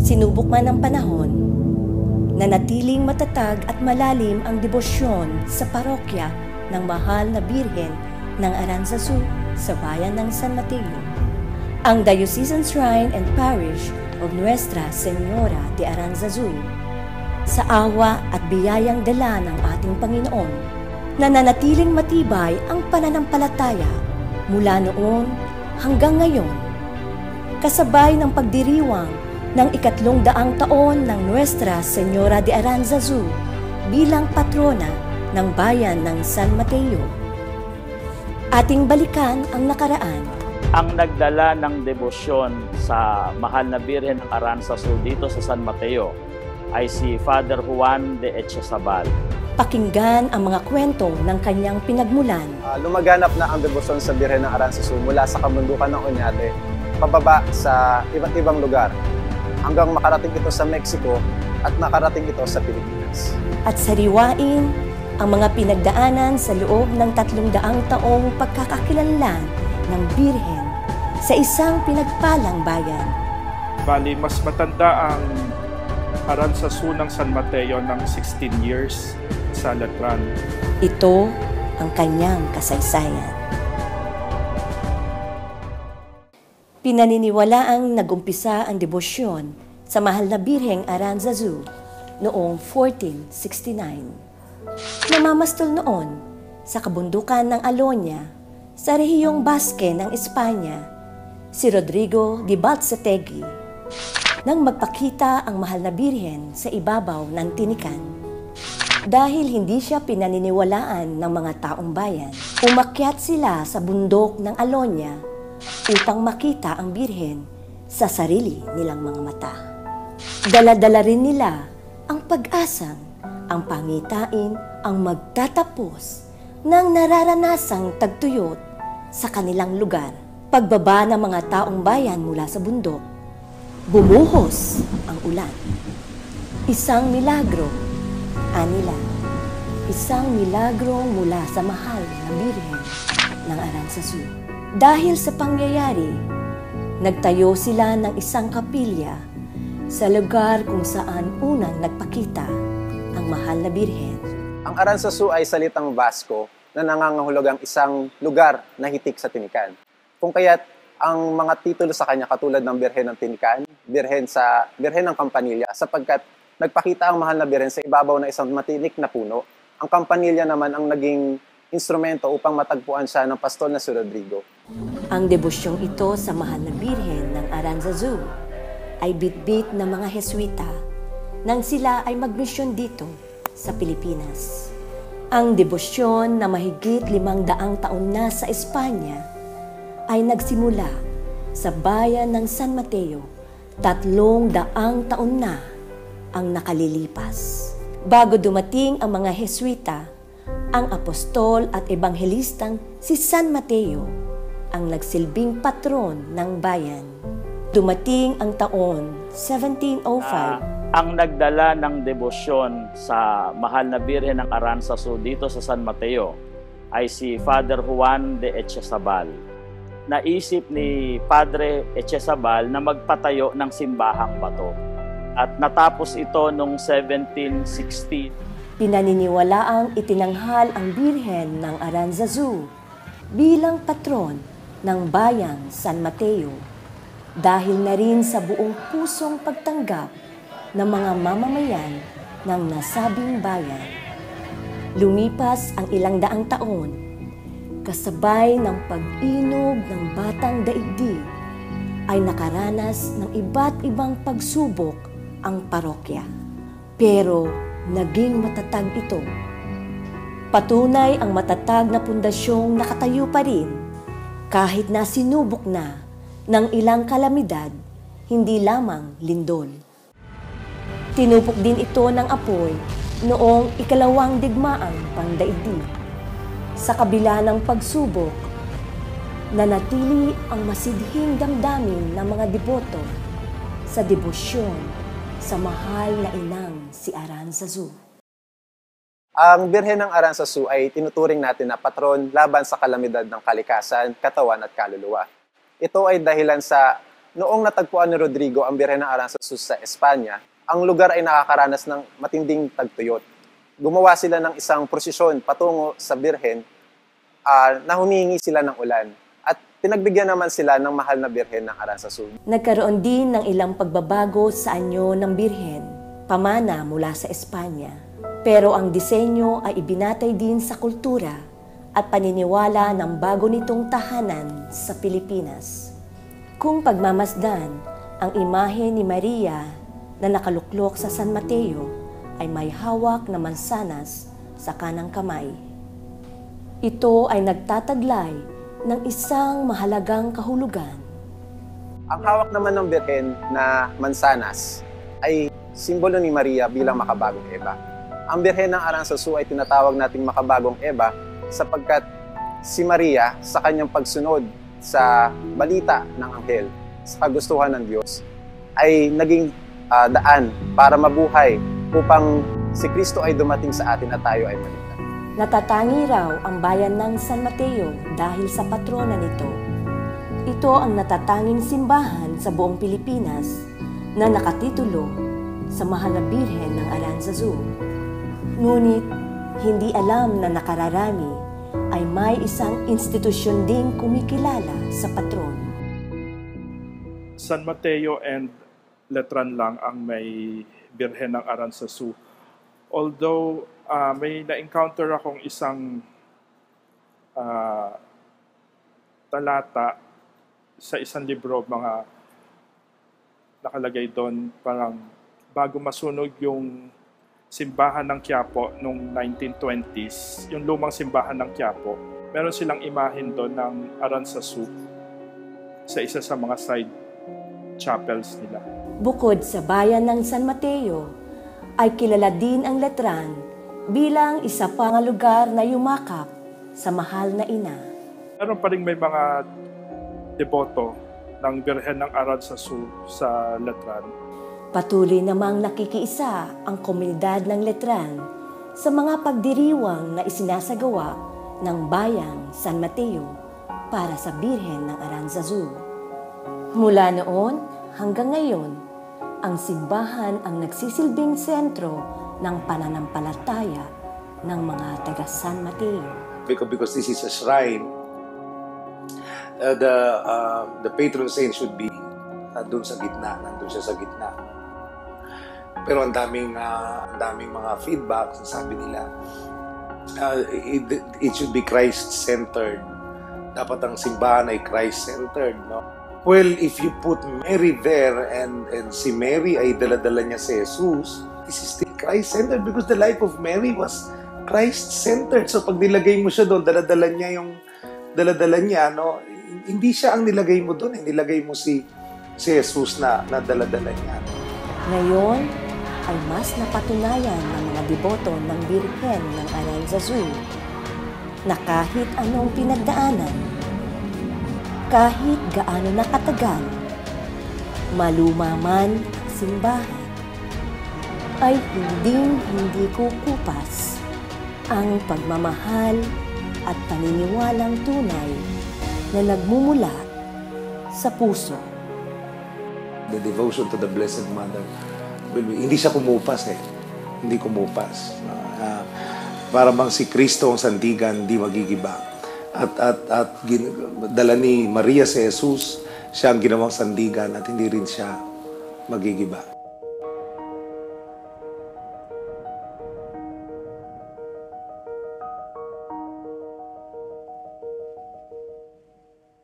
Sinubok man ng panahon, nanatiling matatag at malalim ang debosyon sa parokya ng mahal na Birhen ng Aranzazu sa bayan ng San Mateo. Ang Diocesan Shrine and Parish of Nuestra Señora de Aranzazu, sa awa at biyayang dala ng ating Panginoon, nananatiling matibay ang pananampalataya mula noon hanggang ngayon, kasabay ng pagdiriwang ng 200 taon ng Nuestra Señora de Aranzazu bilang patrona ng bayan ng San Mateo. Ating balikan ang nakaraan. Ang nagdala ng debosyon sa mahal na Birhen ng Aranzazu dito sa San Mateo ay si Father Juan de Echezabal. Pakinggan ang mga kwento ng kanyang pinagmulan. Lumaganap na ang debosyon sa Birhen ng Aranzazu mula sa kabundukan ng Oñate, pababa sa iba't ibang lugar, hanggang makarating ito sa Mexico at makarating ito sa Pilipinas. At sariwain ang mga pinagdaanan sa loob ng 300 taong pagkakakilanlan ng Birhen sa isang pinagpalang bayan. Bali, mas matanda ang Aranzazu ng San Mateo ng 16 years sa Letran. Ito ang kanyang kasaysayan. Pinaniniwalaang nagumpisa ang debosyon sa mahal na Birheng Aranzazu noong 1469. Namamastol noon sa kabundukan ng Aloña sa rehiyong Basque ng Espanya si Rodrigo de Balzategui nang magpakita ang mahal na Birhen sa ibabaw ng tinikan. Dahil hindi siya pinaniniwalaan ng mga taong bayan, umakyat sila sa bundok ng Aloña upang makita ang Birhen sa sarili nilang mga mata. Dala-dala rin nila ang pag-asang ang pangitain ang magtatapos ng nararanasang tagtuyot sa kanilang lugar. Pagbaba ng mga taong bayan mula sa bundok, bumuhos ang ulan. Isang milagro, anila. Isang milagro mula sa mahal na Birhen ng Aranzazu. Dahil sa pangyayari, nagtayo sila ng isang kapilya sa lugar kung saan unang nagpakita ang mahal na Birhen. Ang Aranzazu ay salitang Basco na nangangahulugang isang lugar na hitik sa tinikan. Kung kaya't ang mga titulo sa kanya katulad ng Birhen ng Tinikan, Birhen ng Campanilla, sapagkat nagpakita ang mahal na Birhen sa ibabaw na isang matinik na puno. Ang Campanilla naman ang naging instrumento upang matagpuan siya ng pastol na si Rodrigo. Ang debosyong ito sa mahal na Birhen ng Aranzazu ay bitbit ng mga Heswita nang sila ay magmisyon dito sa Pilipinas. Ang debosyon na mahigit 500 taon na sa Espanya ay nagsimula sa bayan ng San Mateo. 300 taon na ang nakalilipas. Bago dumating ang mga Heswita, ang apostol at ebanghelistang si San Mateo ang nagsilbing patron ng bayan. Dumating ang taon 1705. Ang nagdala ng debosyon sa mahal na Birhen ng Aranzazu dito sa San Mateo ay si Father Juan de Echezabal. Naisip ni Padre Echezabal na magpatayo ng simbahang bato. At natapos ito noong 1716. Pinaniniwalaang itinanghal ang Birhen ng Aranzazu bilang patron ng bayang San Mateo dahil na rin sa buong pusong pagtanggap ng mga mamamayan ng nasabing bayan. Lumipas ang 100 taon, kasabay ng pag-inog ng batang daigdig, ay nakaranas ng iba't ibang pagsubok ang parokya. Pero naging matatag ito. Patunay ang matatag na pundasyong nakatayo pa rin kahit na sinubok na ng ilang kalamidad, hindi lamang lindol. Tinupok din ito ng apoy noong 2 digmaang pandaigdig. Sa kabila ng pagsubok, nanatili ang masidhing damdamin ng mga deboto sa debosyon sa mahal na inang si Aranzazu. Ang Birhen ng Aranzazu ay tinuturing natin na patron laban sa kalamidad ng kalikasan, katawan at kaluluwa. Ito ay dahilan sa noong natagpuan ni Rodrigo ang Birhen ng Aranzazu sa Espanya, ang lugar ay nakakaranas ng matinding tagtuyot. Gumawa sila ng isang prosesyon patungo sa Birhen na humihingi sila ng ulan. At pinagbigyan naman sila ng mahal na Birhen ng Aranzazu. Nagkaroon din ng ilang pagbabago sa anyo ng Birhen, pamana mula sa Espanya. Pero ang disenyo ay ibinatay din sa kultura at paniniwala ng bago nitong tahanan sa Pilipinas. Kung pagmamasdan, ang imahe ni Maria na nakaluklok sa San Mateo ay may hawak na mansanas sa kanang kamay. Ito ay nagtataglay ng isang mahalagang kahulugan. Ang hawak naman ng Birhen na mansanas ay simbolo ni Maria bilang makabagong Eva. Ang Birhen ng Aranzazu ay tinatawag nating makabagong Eva sapagkat si Maria sa kanyang pagsunod sa balita ng anghel sa kagustuhan ng Diyos ay naging daan para mabuhay upang si Kristo ay dumating sa atin at tayo ay maligtas. Natatangi raw ang bayan ng San Mateo dahil sa patrona nito. Ito ang natatanging simbahan sa buong Pilipinas na nakatitulo sa mahal na Birhen ng Aranzazu. Ngunit hindi alam na nakararami ay may isang institusyon ding kumikilala sa patron. San Mateo and Letran lang ang may Birhen ng Aranzazu. Although may na-encounter akong isang talata sa isang libro, mga nakalagay doon, parang bago masunog yung simbahan ng Quiapo noong 1920s, yung lumang simbahan ng Quiapo, meron silang imahin doon ng Aranzazu sa isa sa mga side chapels nila. Bukod sa bayan ng San Mateo, ay kilala din ang Letran bilang isa pang lugar na yumakap sa mahal na ina. Meron pa rin may mga deboto ng Birhen ng Aranzazu sa Letran. Patuloy namang nakikiisa ang komunidad ng Letran sa mga pagdiriwang na isinasagawa ng bayang San Mateo para sa Birhen ng Aranzazu. Mula noon hanggang ngayon, ang simbahan ang nagsisilbing sentro ng pananampalataya ng mga taga San Mateo. Because this is a shrine, the patron saint should be doon sa gitna, nandun siya sa gitna. Pero ang daming mga feedback, sabi nila, it should be Christ-centered. Dapat ang simbahan ay Christ-centered, no? Well, if you put Mary there and si Mary ay dala-dala niya si Jesus, this is still Christ-centered because the life of Mary was Christ-centered. So pag nilagay mo siya doon, dala-dala niya, no? Hindi siya ang nilagay mo doon, nilagay mo si Jesus na dala-dala niya. Ngayon ay mas napatunayan ng mga deboto ng Birhen ng Aranzazu na kahit anong pinagdaanan, kahit gaano nakatagal, maluma man ang simbahan, ay hindi kukupas ang pagmamahal at paniniwalang tunay na nagmumula sa puso. The devotion to the Blessed Mother, hindi siya kumupas Hindi kumupas. Para bang si Kristo ang sandigan, hindi magigiba. At dala ni Maria si Jesus, siya ang ginawang sandigan at hindi rin siya magigiba.